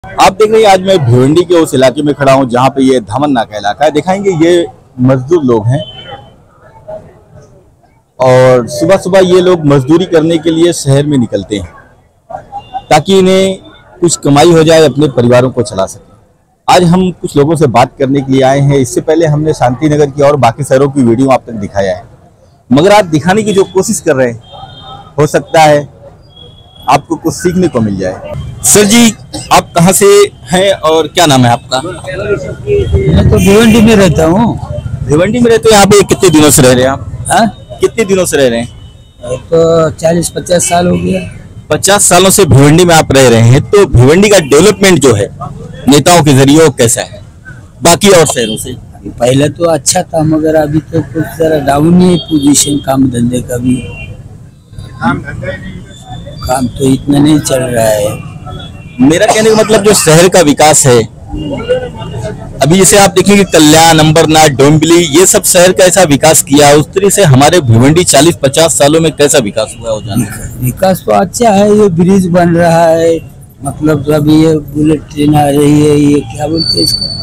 आप देख रहे हैं, आज मैं भिवंडी के उस इलाके में खड़ा हूं जहां पे ये धामन नाका इलाका है। दिखाएंगे, ये मजदूर लोग हैं और सुबह सुबह ये लोग मजदूरी करने के लिए शहर में निकलते हैं ताकि इन्हें कुछ कमाई हो जाए, अपने परिवारों को चला सके। आज हम कुछ लोगों से बात करने के लिए आए हैं। इससे पहले हमने शांति नगर की और बाकी शहरों की वीडियो आप तक दिखाया है, मगर आज दिखाने की जो कोशिश कर रहे हैं, हो सकता है आपको कुछ सीखने को मिल जाए। सर जी, आप कहाँ से हैं और क्या नाम है आपका? मैं तो भिवंडी में रहता हूँ। भिवंडी में रहते हो? यहाँ पे कितने दिनों से रह रहे हैं आप? कितने दिनों से रह रहे हैं? तो 40-50 साल हो गया। 50 सालों से भिवंडी में आप रह रहे हैं, तो भिवंडी का डेवलपमेंट जो है नेताओं के जरिए कैसा है बाकी और शहरों से? पहले तो अच्छा था, मगर अभी तो कुछ जरा डाउन ही पोजीशन काम धंधे का भी। काम तो इतना नहीं चल रहा है। मेरा कहने का मतलब जो शहर का विकास है, अभी जैसे आप देखेंगे कल्याण, अंबरनाथ, डोंबिवली, ये सब शहर का ऐसा विकास किया, उस तरह से हमारे भिवंडी 40-50 सालों में कैसा विकास हुआ हो जाने? विकास तो अच्छा है, ये ब्रिज बन रहा है, मतलब अभी ये बुलेट ट्रेन आ रही है, ये क्या बोलते हैं इसको,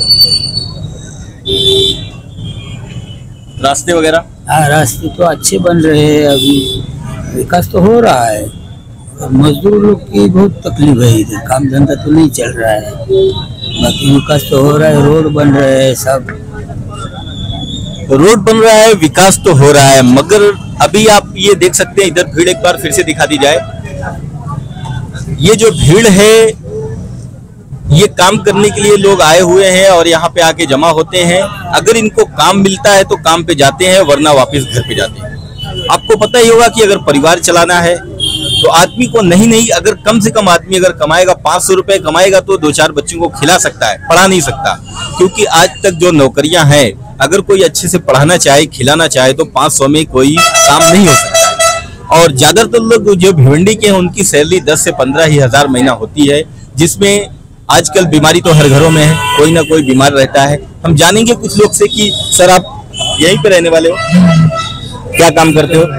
रास्ते वगैरह। हाँ, रास्ते तो अच्छे बन रहे हैं, अभी विकास तो हो रहा है। मजदूर लोग की बहुत तकलीफ है, इधर काम धंधा तो नहीं चल रहा है, बाकी विकास तो हो रहा है। रोड बन रहे हैं, सब रोड बन रहा है, विकास तो हो रहा है, मगर अभी आप ये देख सकते हैं, इधर भीड़ एक बार फिर से दिखा दी जाए। ये जो भीड़ है, ये काम करने के लिए लोग आए हुए हैं और यहाँ पे आके जमा होते हैं। अगर इनको काम मिलता है तो काम पे जाते हैं, वरना वापस घर पे जाते हैं। आपको पता ही होगा कि अगर परिवार चलाना है तो आदमी को नहीं अगर कम से कम आदमी अगर कमाएगा 500 रुपए कमाएगा तो 2-4 बच्चों को खिला सकता है, पढ़ा नहीं सकता। क्योंकि आज तक जो नौकरियां हैं, अगर कोई अच्छे से पढ़ाना चाहे, खिलाना चाहे तो 500 में कोई काम नहीं हो सकता। और ज्यादातर लोग जो भिवंडी के हैं, उनकी सैलरी 10 से 15 ही हजार महीना होती है, जिसमें आजकल बीमारी तो हर घरों में है, कोई ना कोई बीमार रहता है। हम जानेंगे कुछ लोग से कि सर, आप यहीं पे रहने वाले हो, क्या काम करते हो?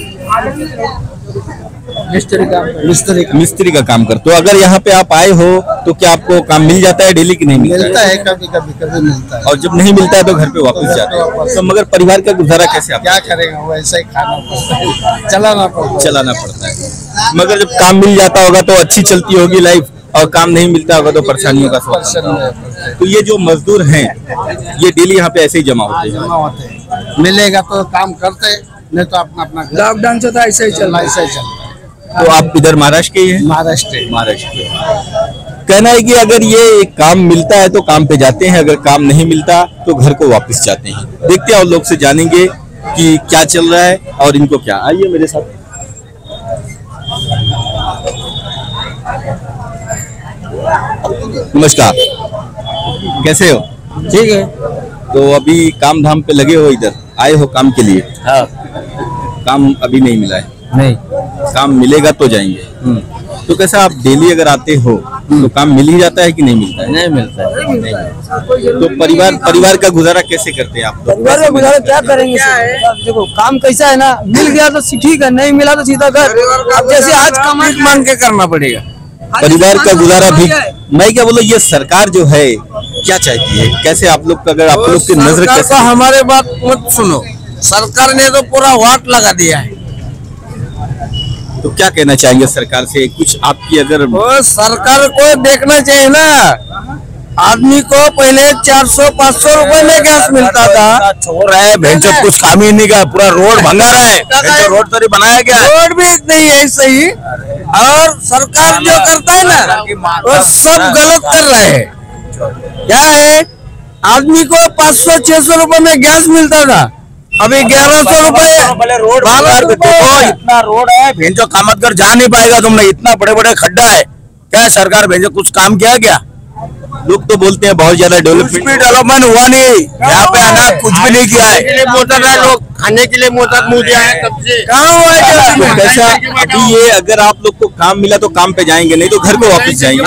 मिस्त्री का काम करते हो। अगर यहाँ पे आप आए हो तो क्या आपको काम मिल जाता है डेली की नहीं मिलता है? कभी मिलता है, और जब नहीं मिलता है तो घर पे वापस जाते हैं। तो मगर परिवार का गुजारा कैसे? आप क्या करेंगे, वैसा ही खाना पड़ता है, चलाना पड़ता है। मगर जब काम मिल जाता होगा तो अच्छी चलती होगी लाइफ, और काम नहीं मिलता होगा तो परेशानियों का सामना। तो ये जो मजदूर हैं, ये डेली यहाँ पे ऐसे ही जमा होते हैं। मिलेगा तो काम करते, नहीं तो अपना लॉकडाउन से तो ऐसा ही चल है। तो आप इधर महाराष्ट्र के हैं? महाराष्ट्र के। कहना है कि अगर ये काम मिलता है तो काम पे जाते हैं, अगर काम नहीं मिलता तो घर को वापस जाते हैं। देखते हैं और लोग से जानेंगे कि क्या चल रहा है और इनको क्या। आइए मेरे साथ। नमस्कार, कैसे हो? ठीक है। तो अभी काम धाम पे लगे हो, इधर आए हो काम के लिए? हाँ। काम अभी नहीं मिला है? नहीं। काम मिलेगा तो जाएंगे। तो कैसा, आप डेली अगर आते हो तो काम मिल ही जाता है कि नहीं मिलता है? नहीं मिलता है। तो परिवार का गुजारा कैसे करते हैं आप? परिवार का गुजारा क्या करेंगे? देखो, काम कैसा है ना, मिल गया तो ठीक है, नहीं मिला तो सीधा घर। जैसे आज कमाई मांग के करना पड़ेगा। परिवार का गुजारा भी। मैं क्या बोलो, ये सरकार जो है क्या चाहती है, कैसे आप लोग, अगर आप लोग की नजर कैसे? हमारे बात मत सुनो, सरकार ने तो पूरा वाट लगा दिया है। तो क्या कहना चाहेंगे सरकार से? कुछ आपकी अगर सरकार को देखना चाहिए ना, आदमी को पहले 400-500 रुपए में गैस मिलता था। छोड़ है भैंचो, कुछ काम ही नहीं का, पूरा रोड भंगा रहा है। रोड तो बनाया गया, रोड भी नहीं है सही, और सरकार जो करता है ना वो सब गलत कर रहे हैं। क्या है, आदमी को 500-600 रुपए में गैस मिलता था, अभी 1100 रुपए। रोड इतना रोड है भेंचो, कामतगर जा नहीं पाएगा तुमने, इतना बड़े बड़े खड्डा है। क्या सरकार भेंचो कुछ काम किया क्या? लोग तो बोलते हैं बहुत ज्यादा डेवलपमेंट हुआ नहीं, यहाँ पे अनाज कुछ भी नहीं किया है। मोटर है, लोग खाने के लिए मोटर मुँह दिया है, कब से कहाँ हुआ है? तो कैसा अभी ये, अगर आप लोग को काम मिला तो काम पे जाएंगे, नहीं तो घर को वापस जाएंगे।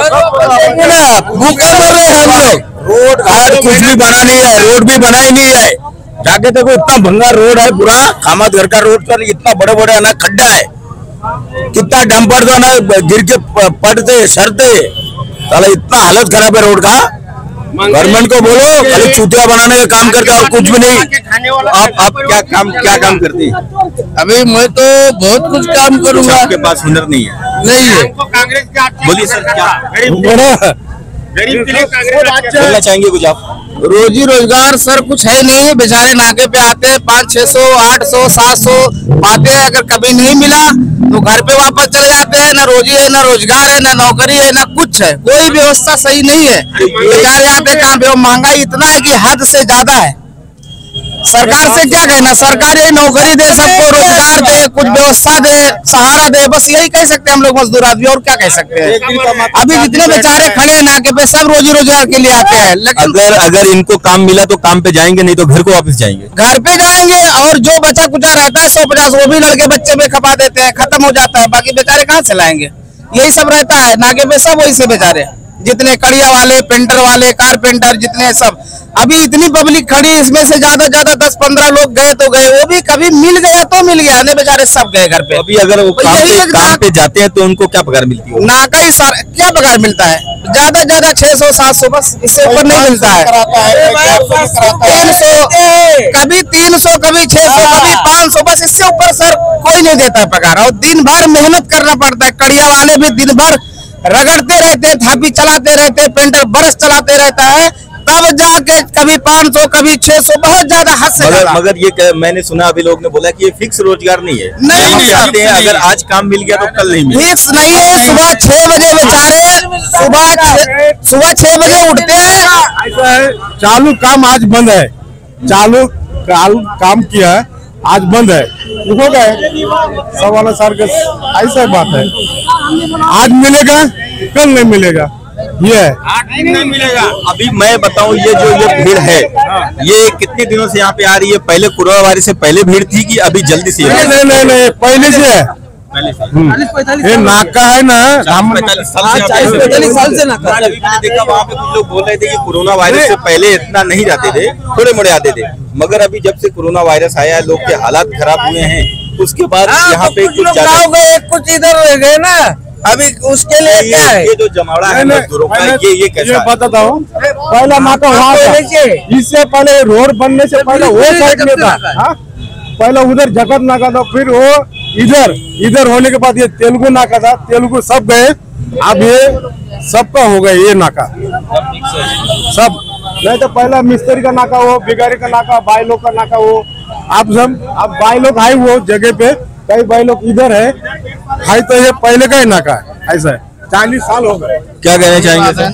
भूखे मर रहे हैं हम लोग। रोड घाट कुछ भी बना नहीं है, रोड भी बना ही नहीं है। जाके देखो, इतना भंगा रोड है पूरा, खामत घर का रोड पर इतना बड़े बड़े अनाज खड्डा है। कितना डंपर तो ना गिर के पड़ते सड़ते, साला इतना हालत खराब है रोड का। गवर्नमेंट को बोलो खाली चूतिया बनाने का काम करता है और कुछ भी नहीं। आप क्या काम करते हैं? अभी मैं तो बहुत कुछ काम करूंगा। आपके पास हुनर नहीं है? नहीं है। बोलिए सर, क्या गरीब के लिए बोलना चाहेंगे कुछ आप? रोजी रोजगार सर कुछ है नहीं, बेचारे नाके पे आते हैं 500-600 800 700 पाते हैं, अगर कभी नहीं मिला तो घर पे वापस चले जाते हैं। ना रोजी है, ना रोजगार है, ना नौकरी है, ना कुछ है, कोई व्यवस्था सही नहीं है। बेचारे आते कहाँ पे? महंगाई इतना है कि हद से ज्यादा है। सरकार से क्या कहना, सरकार यही नौकरी दे, सबको रोजगार दे, कुछ व्यवस्था दे, सहारा दे, बस यही कह सकते हैं हम लोग मजदूर आदमी, और क्या कह सकते हैं। अभी जितने बेचारे खड़े हैं नाके पे सब रोजी रोजगार के लिए आते हैं, लेकिन अगर इनको काम मिला तो काम पे जाएंगे, नहीं तो घर को वापस जाएंगे। घर पे जाएंगे और जो बचा कुचा रहता है 150 वो भी लड़के बच्चे पे खपा देते हैं, खत्म हो जाता है। बाकी बेचारे कहाँ से लाएंगे? यही सब रहता है नाके पे, सब वही से बेचारे, जितने कड़िया वाले, पेंटर वाले, कारपेंटर, जितने सब। अभी इतनी पब्लिक खड़ी, इसमें से ज्यादा 10-15 लोग गए तो गए, वो भी कभी मिल गया तो मिल गया, नहीं बेचारे सब गए घर पे। अभी अगर वो काम पे जाते हैं तो उनको क्या पगार मिलती है? नाका ही सारा क्या पगार मिलता है? ज्यादा 600-700 बस, इससे ऊपर नहीं मिलता है। 300 कभी 300 कभी 600 कभी 500, बस इससे ऊपर सर कोई नहीं देता है पगार। और दिन भर मेहनत करना पड़ता है। कड़िया वाले भी दिन भर रगड़ते रहते हैं, थापी चलाते रहते हैं, पेंटर बरस चलाते रहता है, तब जाके कभी 500 कभी 600, बहुत ज्यादा हद से ज्यादा। मगर ये मैंने सुना, अभी लोग ने बोला कि ये फिक्स रोजगार नहीं है। नहीं चाहते हैं अगर आज काम मिल गया तो कल नहीं मिलेगा। फिक्स नहीं है। सुबह 6 बजे बेचारे सुबह 6 बजे उठते हैं। ऐसा है, चालू काम आज बंद है, चालू काम किया है आज बंद है, हो गए सब वाला सर के। ऐसा बात है, आज मिलेगा कल नहीं मिलेगा, ये है। नहीं मिलेगा। अभी मैं बताऊं, ये भीड़ है, ये कितने दिनों से यहाँ पे आ रही है? पहले कोरोना वायरस से पहले भीड़ थी कि अभी जल्दी से? नहीं पहले से है। ये नाका है ना, 45 साल से नाका। अभी मैंने देखा वहाँ पे कुछ लोग बोल रहे थे कि कोरोना वायरस से पहले इतना नहीं जाते थे, थोड़े मोड़े आते थे, मगर अभी जब से कोरोना वायरस आया है लोग के हालात खराब हुए हैं, उसके बाद यहाँ पे कुछ कुछ इधर रह गए ना, अभी उसके लिए क्या है? ये जो जमावड़ा है मजदूरों का, ये कैसा है? बताता हूँ। पहला नाका वहाँ था, इससे पहले रोड बनने से पहले वो साइड में था, पहले उधर जगत नाका था, फिर वो इधर होने के बाद ये तेलुगु नाका था, तेलुगु सब गए, अब ये सबका हो गया ये नाका सब। नहीं तो पहला मिस्त्री का नाका हो, बिगारी का नाका, भाई लोग का नाका हो, अब भाई लोग आए वो जगह पे, कई भाई लोग इधर है तो ये पहले का ही नाका है। ऐसा है, 40 साल हो गए। क्या कहना चाहेंगे सर?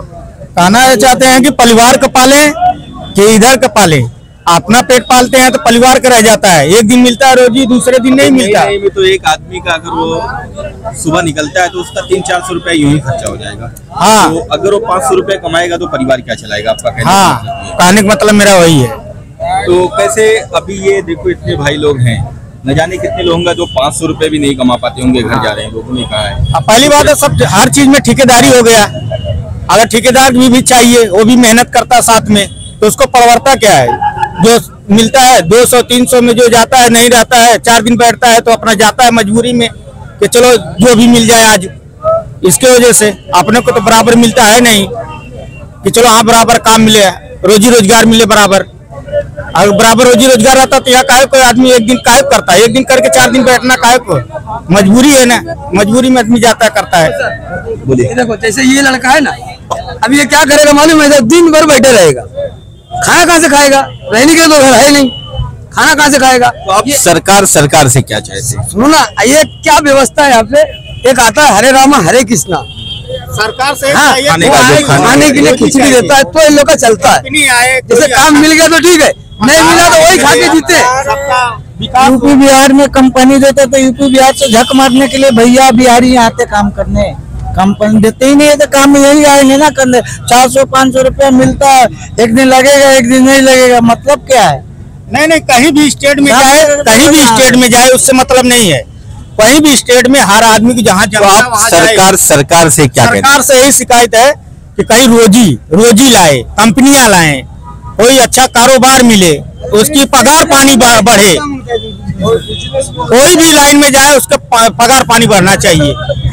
कहना चाहते हैं कि परिवार को पाले कि इधर का पाले। अपना पेट पालते हैं तो परिवार का रह जाता है, एक दिन मिलता है रोजी, दूसरे दिन नहीं मिलता। नहीं तो एक आदमी का अगर वो सुबह निकलता है तो उसका 300-400 रुपया यूं ही खर्चा हो जाएगा। हाँ, तो अगर वो 500 रुपया कमाएगा तो परिवार क्या चलाएगा आपका कहना? हाँ, कहने का मतलब मेरा वही है। तो कैसे अभी ये देखो इतने भाई लोग हैं, न जाने कितने लोग होंगे जो 500 रुपए भी नहीं कमा पाते होंगे, घर जा रहे हैं, लोगों ने कहा है। पहली बात है, सब हर चीज में ठेकेदारी हो गया। अगर ठेकेदार भी चाहिए, वो भी मेहनत करता साथ में, तो उसको परवरता क्या है? जो मिलता है 200-300 में जो जाता है, नहीं रहता है, 4 दिन बैठता है तो अपना जाता है मजबूरी में कि चलो जो भी मिल जाए आज। इसके वजह से अपने को तो बराबर मिलता है नहीं कि चलो हाँ बराबर काम मिले, रोजी रोजगार मिले बराबर। अगर बराबर रोजी रोजगार रहता तो यहाँ काहे कोई आदमी एक दिन काहे करता है? एक दिन करके 4 दिन बैठना काहे को? मजबूरी है ना, मजबूरी में आदमी जाता करता है। बोलिए। देखो जैसे ये लड़का है ना, अब ये क्या करेगा मालूम है? दिन भर बैठे रहेगा, खाना कहाँ से खाएगा? रहने के तो घर है नहीं, खाना कहाँ से खाएगा? तो आप सरकार से क्या चाहते हैं? सुनो ना, ये क्या व्यवस्था है यहाँ पे? एक आता है हरे रामा हरे कृष्णा, सरकार से हाँ, खाने के लिए खिचड़ी देता है तो इन लोग का चलता है। जैसे काम मिल गया तो ठीक है, नहीं मिला तो वही खा के जीते। यूपी बिहार में कंपनी देते तो यूपी बिहार से झक मारने के लिए भैया बिहारी आते काम करने, कंपनी देते ही नहीं है तो काम यही आएंगे ना करने। 400-500 रुपया मिलता है, एक दिन लगेगा एक दिन नहीं लगेगा, मतलब क्या है? नहीं कहीं भी स्टेट में जाए, कहीं भी स्टेट में जाए उससे मतलब नहीं है। कहीं भी स्टेट में हर आदमी की जहाँ तो आप सरकार से क्या कहते हैं? सरकार से यही शिकायत है कि कहीं रोजी लाए, कंपनियां लाए, कोई अच्छा कारोबार मिले, उसकी पगार पानी बढ़े। कोई भी लाइन में जाए उसका पगार पानी बढ़ना चाहिए।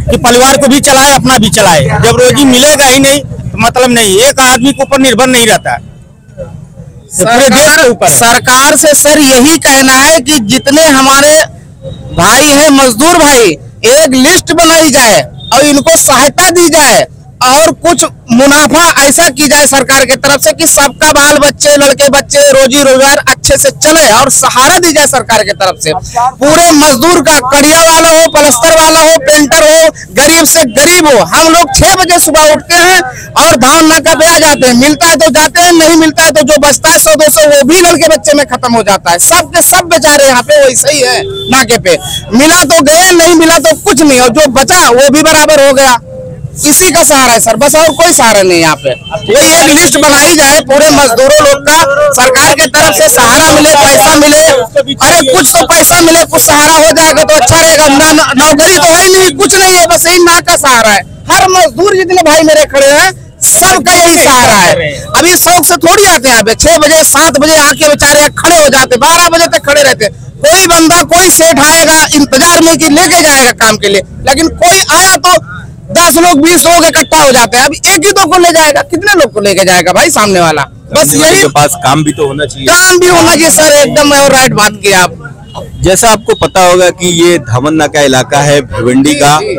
कि परिवार को भी चलाए, अपना भी चलाए। जब रोजी मिलेगा ही नहीं तो मतलब नहीं, एक आदमी के ऊपर निर्भर नहीं रहता है, पूरे देश के ऊपर। सरकार से सर यही कहना है कि जितने हमारे भाई हैं मजदूर भाई, एक लिस्ट बनाई जाए और इनको सहायता दी जाए और कुछ मुनाफा ऐसा की जाए सरकार की तरफ से कि सबका बाल बच्चे, लड़के बच्चे रोजी रोजगार अच्छे से चले और सहारा दी जाए सरकार की तरफ से। पूरे मजदूर का, कड़िया वाला हो, पलस्तर वाला हो, पेंटर हो, गरीब से गरीब हो, हम लोग 6 बजे सुबह उठते हैं और धान नाका पे आ जाते हैं। मिलता है तो जाते हैं, नहीं मिलता है तो जो बचता है 100-200 वो भी लड़के बच्चे में खत्म हो जाता है। सब के सब बेचारे यहाँ पे वैसे ही है नाके पे, मिला तो गए, नहीं मिला तो कुछ नहीं, और जो बचा वो भी बराबर हो गया। इसी का सहारा है सर, बस और कोई सहारा नहीं यहाँ पे। वही एक लिस्ट बनाई जाए पूरे मजदूरों लोग का, सरकार के तरफ से सहारा मिले, पैसा मिले। अरे कुछ तो पैसा मिले, कुछ सहारा हो जाएगा तो अच्छा रहेगा। नौकरी तो है नहीं, कुछ नहीं है, बस यही नाक का सहारा है। हर मजदूर जितने भाई मेरे खड़े हैं सबका यही सहारा है। अभी शौक से थोड़ी आते हैं यहाँ पे, 6 बजे 7 बजे आके बेचारे खड़े हो जाते, 12 बजे तक खड़े रहते। कोई बंदा, कोई सेठ आएगा इंतजार में कि लेके जाएगा काम के लिए, लेकिन कोई आया तो 10 लोग 20 लोग इकट्ठा हो जाते हैं। अभी एक ही दो को ले जाएगा, कितने लोग को लेके जाएगा भाई सामने वाला? बस यही, के पास काम भी तो होना चाहिए। काम भी होना चाहिए सर, एकदम राइट बात की आप। जैसा आपको पता होगा कि ये धामन्ना का इलाका है, भिवंडी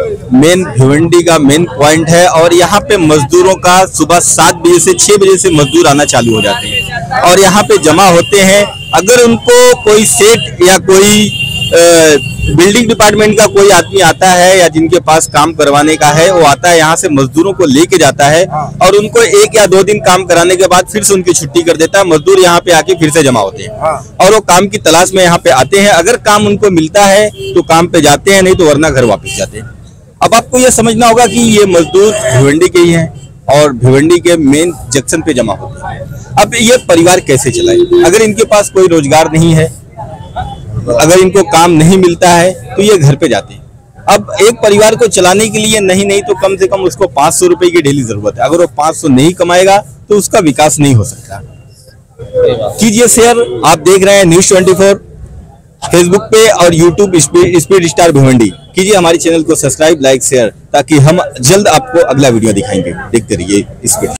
का मेन पॉइंट है, और यहाँ पे मजदूरों का सुबह 7 बजे से 6 बजे से मजदूर आना चालू हो जाते हैं और यहाँ पे जमा होते हैं। अगर उनको कोई सेठ या कोई बिल्डिंग डिपार्टमेंट का कोई आदमी आता है या जिनके पास काम करवाने का है, वो आता है यहाँ से मजदूरों को लेके जाता है और उनको 1 या 2 दिन काम कराने के बाद फिर से उनकी छुट्टी कर देता है। मजदूर यहाँ पे आके फिर से जमा होते हैं और वो काम की तलाश में यहाँ पे आते हैं। अगर काम उनको मिलता है तो काम पे जाते हैं, नहीं तो वरना घर वापस जाते हैं। अब आपको ये समझना होगा कि ये मजदूर भिवंडी के ही हैं और भिवंडी के मेन जंक्शन पे जमा होते हैं। अब ये परिवार कैसे चलाए? अगर इनके पास कोई रोजगार नहीं है, अगर इनको काम नहीं मिलता है तो ये घर पे जाते हैं। अब एक परिवार को चलाने के लिए नहीं तो कम से कम उसको 500 रुपए की डेली जरूरत है। अगर वो 500 नहीं कमाएगा तो उसका विकास नहीं हो सकता। कीजिए शेयर। आप देख रहे हैं न्यूज़ 24 फेसबुक पे और यूट्यूब स्पीड स्टार भिवंडी। कीजिए हमारे चैनल को सब्सक्राइब, लाइक, शेयर, ताकि हम जल्द आपको अगला वीडियो दिखाएंगे। देखते रहिए स्पीड।